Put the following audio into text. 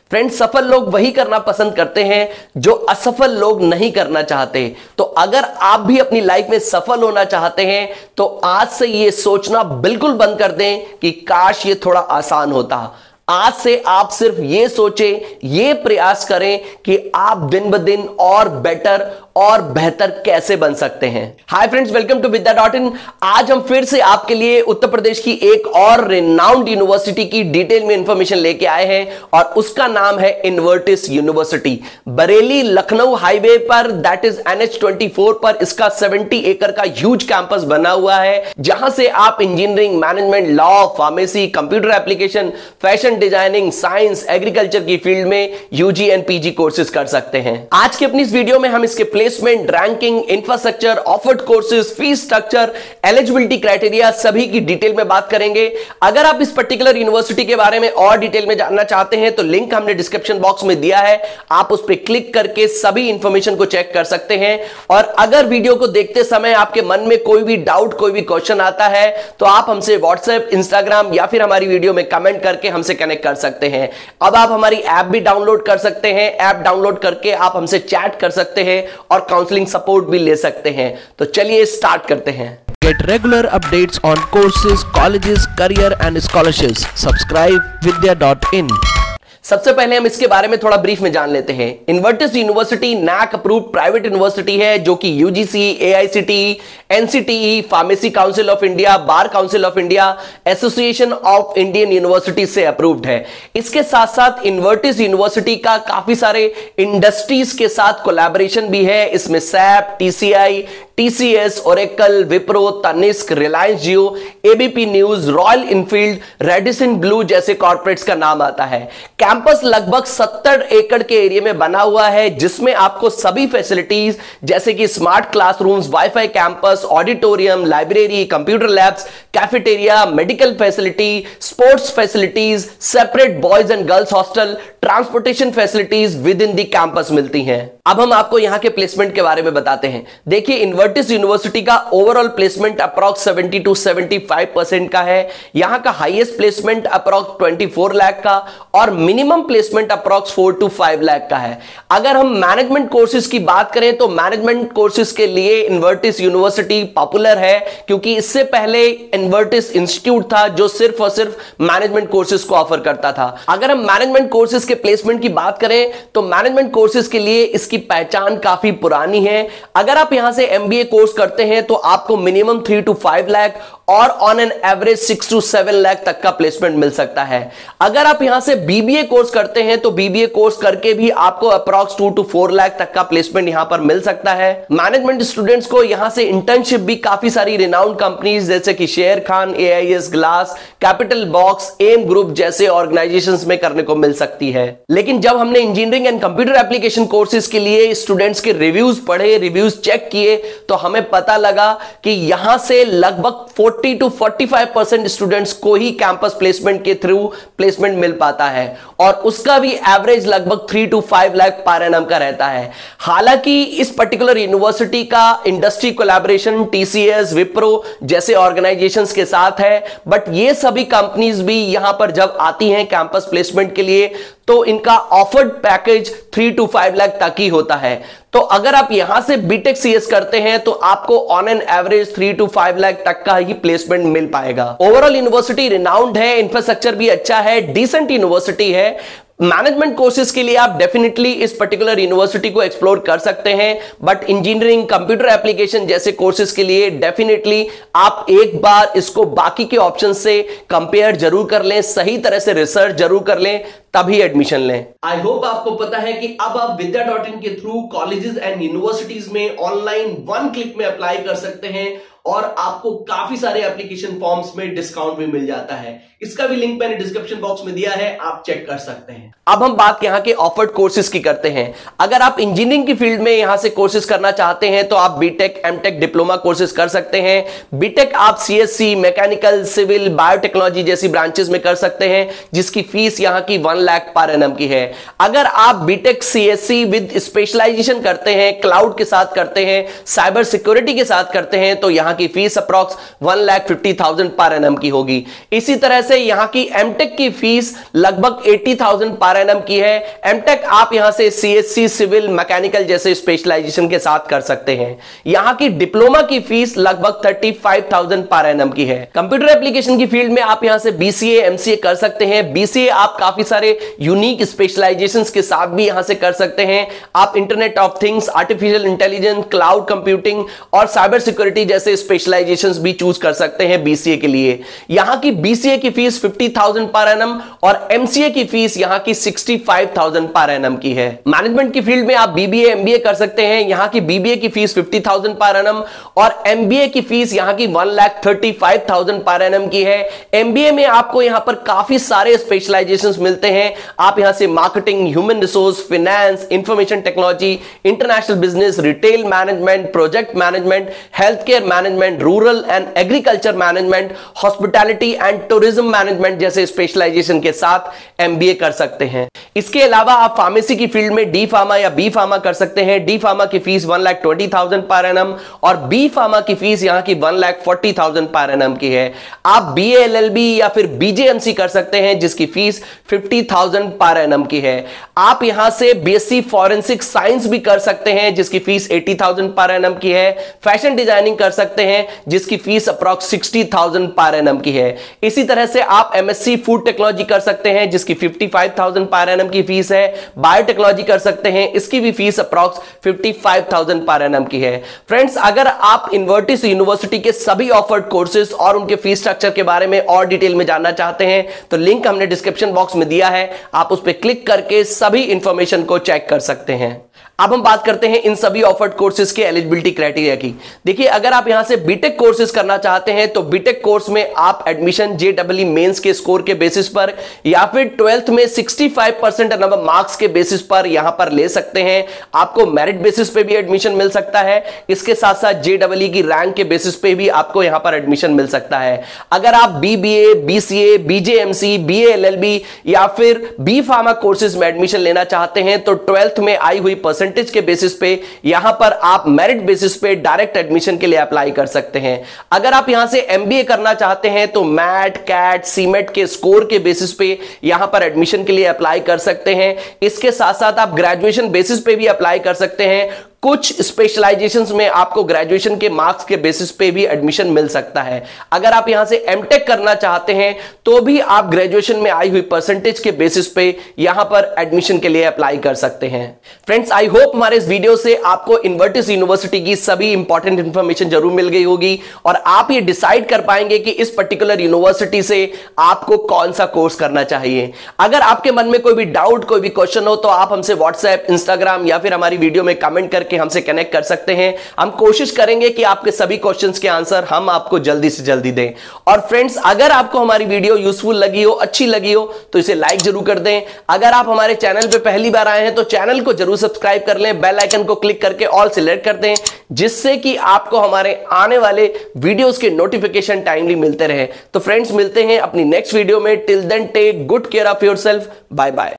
Friends, सफल लोग वही करना पसंद करते हैं जो असफल लोग नहीं करना चाहते। तो अगर आप भी अपनी लाइफ में सफल होना चाहते हैं तो आज से ये सोचना बिल्कुल बंद कर दें कि काश ये थोड़ा आसान होता। आज से आप सिर्फ ये सोचें, ये प्रयास करें कि आप दिन ब दिन और बेटर और बेहतर कैसे बन सकते हैं। हाय फ्रेंड्स, वेलकम टू विद्या.in। आज हम फिर से आपके लिए उत्तर प्रदेश की एक और रिनाउंड यूनिवर्सिटी की डिटेल में इंफॉर्मेशन लेके आए हैं और उसका नाम है इन्वर्टिस यूनिवर्सिटी। बरेली लखनऊ हाईवे पर, दैट इज NH24 पर इसका 70 एकड़ का ह्यूज कैंपस बना हुआ है, जहां से आप engineering, management, law, pharmacy, computer application, fashion designing, science, agriculture की फील्ड में यूजी एंड पीजी कोर्सेज कर सकते हैं। आज की अपनी इस वीडियो में हम इसके placement, ranking, infrastructure, offered courses, fees structure, eligibility criteria सभी की डिटेल में बात करेंगे। अगर आप इस पर्टिकुलर यूनिवर्सिटी के बारे में और डिटेल में जानना चाहते हैं तो लिंक हमने डिस्क्रिप्शन बॉक्स में दिया है, आप उस पर क्लिक करके सभी इंफॉर्मेशन को चेक कर सकते हैं। और अगर वीडियो को देखते समय आपके मन में कोई भी डाउट, कोई भी क्वेश्चन आता है तो आप हमसे व्हाट्सएप, इंस्टाग्राम या फिर हमारी वीडियो में कमेंट करके हमसे कनेक्ट कर सकते हैं। अब आप हमारी ऐप भी डाउनलोड कर सकते हैं। ऐप डाउनलोड करके आप हमसे चैट कर सकते हैं और काउंसलिंग सपोर्ट भी ले सकते हैं। तो चलिए स्टार्ट करते हैं। Get regular updates on courses, colleges, career and scholarships. Subscribe Vidya.in। सबसे पहले हम इसके बारे में थोड़ा ब्रीफ में जान लेते हैं। Invertis university NAAC approved private university है जो कि UGC, AICTE, NCTE, pharmacy council of India, bar council of India, association of Indian university से अप्रूव्ड है। इसके साथ साथ इन्वर्टिस यूनिवर्सिटी का काफी सारे इंडस्ट्रीज के साथ कोलैबोरेशन भी है। इसमें SAP, TCI, TCS, Oracle, Wipro, Tanishq, Reliance Jio, ABP news, Royal Enfield, Radisson Blu जैसे कॉर्पोरेट्स का नाम आता है। कैंपस लगभग 70 एकड़ के एरिया में बना हुआ है, जिसमें आपको सभी फैसिलिटीज जैसे कि smart classrooms, wifi campus, auditorium, library, computer labs, cafeteria, medical facility, sports facilities, separate boys and girls hostel, transportation facilities within the campus मिलती हैं। अब हम आपको यहां के प्लेसमेंट के बारे में बताते हैं। देखिए, इन्वर्टिस यूनिवर्सिटी का ओवरऑल प्लेसमेंट अप्रॉक्स 70 to 75% का है। यहां का हाईएस्ट प्लेसमेंट अप्रॉक्स 24 लाख का और minimum placement approx 4 to 5 lakh का है। अगर हम मैनेजमेंट कोर्सेज की बात करें तो मैनेजमेंट कोर्सेज के लिए इन्वर्टिस यूनिवर्सिटी पॉपुलर है, क्योंकि इससे पहले इन्वर्टिस इंस्टीट्यूट था जो सिर्फ और सिर्फ मैनेजमेंट कोर्सेज को ऑफर करता था। अगर हम मैनेजमेंट कोर्सेज के प्लेसमेंट की बात करें तो मैनेजमेंट कोर्सेज के लिए इसकी पहचान काफी पुरानी है। अगर आप यहां से एमबीए कोर्स करते हैं तो आपको मिनिमम 3 to 5 लाख और on an average 6 to 7 lakh तक का प्लेसमेंट मिल सकता है। अगर आप यहां से बीबीए कोर्स करते हैं तो बीबीए कोर्स करके भी आपको अप्रॉक्स 2 to 4 लाख तक का प्लेसमेंट यहां पर मिल सकता है। मैनेजमेंट स्टूडेंट्स को यहां से इंटर्नशिप भी काफी सारी रिनाउंड कंपनीज जैसे कि Sher Khan, AIS glass, capital box, M group जैसे ऑर्गेनाइजेशंस में करने को मिल सकती है। लेकिन जब हमने engineering and computer application courses के लिए स्टूडेंट्स के रिव्यूज पढ़े, रिव्यूज चेक किए तो हमें पता लगा कि यहां से लगभग 40 to 45% स्टूडेंट्स को ही कैंपस प्लेसमेंट के थ्रू प्लेसमेंट मिल पाता है और उसका भी एवरेज लगभग 3 to 5 लाख पर एनम का रहता है। हालांकि इस पर्टिकुलर यूनिवर्सिटी का इंडस्ट्री कोलैबोरेशन टीसीएस, विप्रो जैसे ऑर्गेनाइजेशंस के साथ है, बट ये सभी कंपनीज भी यहां पर जब आती हैं कैंपस प्लेसमेंट के लिए तो इनका ऑफर्ड पैकेज 3 to 5 लाख तक ही होता है। तो अगर आप यहां से बीटेक सीएस करते हैं तो आपको on an average 3 to 5 lakh तक का ही प्लेसमेंट मिल पाएगा। ओवरऑल यूनिवर्सिटी रिनाउंड है, इंफ्रास्ट्रक्चर भी अच्छा है, डिसेंट यूनिवर्सिटी है। मैनेजमेंट कोर्सेज के लिए आप डेफिनेटली इस पर्टिकुलर यूनिवर्सिटी को एक्सप्लोर कर सकते हैं, बट इंजीनियरिंग, कंप्यूटर एप्लीकेशन जैसे कोर्सेज के लिए डेफिनेटली आप एक बार इसको बाकी के ऑप्शन से कंपेयर जरूर कर लें, सही तरह से रिसर्च जरूर कर लें, तभी एडमिशन लें। आई होप आपको पता है कि अब आप विद्या.in के थ्रू कॉलेजेस एंड यूनिवर्सिटीज में ऑनलाइन 1 क्लिक में अप्लाई कर सकते हैं और आपको काफी सारे एप्लीकेशन फॉर्म्स में डिस्काउंट भी मिल जाता है। इसका भी लिंक मैंने डिस्क्रिप्शन बॉक्स में दिया है, आप चेक कर सकते हैं। अब हम बात यहां के ऑफर्ड कोर्सेज की करते हैं। अगर आप इंजीनियरिंग की फील्ड में यहां से कोर्सेज करना चाहते हैं तो आप बीटेक, एमटेक, डिप्लोमा कोर्सेज कर सकते हैं। बीटेक आप सीएससी, मैकेनिकल, सिविल, बायोटेक्नोलॉजी जैसी ब्रांचेस में कर सकते हैं, जिसकी फीस यहां की 1 लाख पर एनम की है। अगर आप बीटेक सीएससी विद स्पेशलाइजेशन करते हैं, क्लाउड के साथ करते हैं, साइबर सिक्योरिटी के साथ करते हैं तो यहां यहां की फीस अप्रॉक्स 1,50,000 पर एनम की होगी। इसी तरह से यहां की एमटेक की फीस लगभग 80,000 पर एनम की है। एमटेक आप यहां से सीएससी, सिविल, मैकेनिकल जैसे स्पेशलाइजेशन के साथ कर सकते हैं। यहां की डिप्लोमा की फीस लगभग 35,000 पर एनम की है। कंप्यूटर एप्लीकेशन की फील्ड में आप यहां से बीसीए, एमसीए कर सकते हैं। बीसीए आप काफी सारे यूनिक स्पेशलाइजेशंस के साथ भी यहां से कर सकते हैं। आप internet of things, artificial intelligence, cloud computing और साइबर सिक्योरिटी जैसे स्पेशलाइजेशंस भी चूज कर सकते हैं बीसीए के लिए। यहां की बीसीए की फीस 50,000 पर एनम और एमसीए की फीस यहां की 65,000 पर एनम की है। मैनेजमेंट की फील्ड में आप बीबीए, एमबीए कर सकते हैं। यहां की बीबीए की फीस 50,000 पर एनम और एमबीए की फीस यहां की 1,35,000 पर एनम की है। एमबीए में आपको यहां पर काफी सारे स्पेशलाइजेशंस मिलते हैं। आप यहां से marketing, human resource, finance, information technology, international business, retail management, project management, health care management, rural and agriculture management, hospitality and tourism management जैसे स्पेशलाइजेशन के साथ एमबीए कर सकते हैं। इसके अलावा आप फार्मेसी की फील्ड में डी फार्मा या बी फार्मा कर सकते हैं। डी फार्मा की फीस 1,20,000 पर एनम और बी फार्मा की फीस यहां की 1,40,000 पर एनम की है। आप बीए, एलएलबी या फिर बीजेएमसी कर सकते हैं जिसकी फीस 50,000 पर एनम की है। आप यहां से बीएससी फॉरेंसिक साइंस भी कर सकते हैं जिसकी फीस 80,000 पर एनम की है। फैशन डिजाइनिंग कर सकते हैं जिसकी फीस अप्रॉक्स 60,000 पर एनम की है। इसी तरह से आप एमएससी फूड टेक्नोलॉजी कर सकते हैं जिसकी 55,000 पर एनम की फीस है। बायोटेक्नोलॉजी कर सकते हैं, इसकी भी फीस अप्रॉक्स 55,000 पर एनम की है। फ्रेंड्स, अगर आप इन्वर्टिस यूनिवर्सिटी के सभी ऑफर्ड कोर्सेज और उनके फीस स्ट्रक्चर के बारे में और डिटेल में जानना चाहते हैं तो लिंक हमने डिस्क्रिप्शन बॉक्स में दिया है, आप उस पर क्लिक करके सभी इंफॉर्मेशन को चेक कर सकते हैं। अब हम बात करते हैं इन सभी ऑफर्ड कोर्सेज के एलिजिबिलिटी क्राइटेरिया की। देखिए, अगर आप यहां से बीटेक कोर्सेज करना चाहते हैं तो बीटेक कोर्स में आप एडमिशन जेईई मेंस के स्कोर के बेसिस पर या फिर 12th में 65% एंड अबव मार्क्स के बेसिस पर यहां पर ले सकते हैं। आपको मेरिट बेसिस पे भी एडमिशन मिल सकता है। इसके साथ साथ जेईई की रैंक के बेसिस पे भी आपको यहां पर एडमिशन मिल सकता है। अगर आप BBA, BCA, BJMC, BA, LLB या फिर बी फार्मा कोर्सेज में एडमिशन लेना चाहते हैं तो 12th में आई हुई परसेंटेज के बेसिस पे यहां पर आप मेरिट बेसिस पे डायरेक्ट एडमिशन के लिए अप्लाई कर सकते हैं। अगर आप यहां से एमबीए करना चाहते हैं तो मैट, कैट, सीमेट के स्कोर के बेसिस पे यहां पर एडमिशन के लिए अप्लाई कर सकते हैं। इसके साथ साथ आप ग्रेजुएशन बेसिस पे भी अप्लाई कर सकते हैं। कुछ स्पेशलाइजेशंस में आपको ग्रेजुएशन के मार्क्स के बेसिस पे भी एडमिशन मिल सकता है। अगर आप यहां से एमटेक करना चाहते हैं तो भी आप ग्रेजुएशन में आई हुई परसेंटेज के बेसिस पे यहां पर एडमिशन के लिए अप्लाई कर सकते हैं। फ्रेंड्स, आई होप हमारे इस वीडियो से आपको इन्वर्टिस यूनिवर्सिटी की सभी इंपॉर्टेंट इंफॉर्मेशन जरूर मिल गई होगी और आप ये डिसाइड कर पाएंगे कि इस पर्टिकुलर यूनिवर्सिटी से आपको कौन सा कोर्स करना चाहिए। अगर आपके मन में कोई भी डाउट, कोई भी क्वेश्चन हो तो आप हमसे व्हाट्सएप, इंस्टाग्राम या फिर हमारी वीडियो में कमेंट करके हमसे कनेक्ट कर सकते हैं। हम कोशिश करेंगे कि आपके सभी क्वेश्चंस के आंसर हम आपको जल्दी से जल्दी दें। और फ्रेंड्स, अगर आपको हमारी वीडियो यूजफुल लगी हो, अच्छी लगी हो तो इसे लाइक जरूर कर दें। अगर आप हमारे चैनल पे पहली बार आए हैं तो चैनल को जरूर सब्सक्राइब कर लें, बेल आइकन को क्लिक करके ऑल सिलेक्ट कर दें जिससे कि आपको हमारे आने वाले वीडियोस के नोटिफिकेशन टाइमली मिलते रहे। तो फ्रेंड्स, मिलते हैं अपनी नेक्स्ट वीडियो में। Till then take good care of yourself. Bye bye.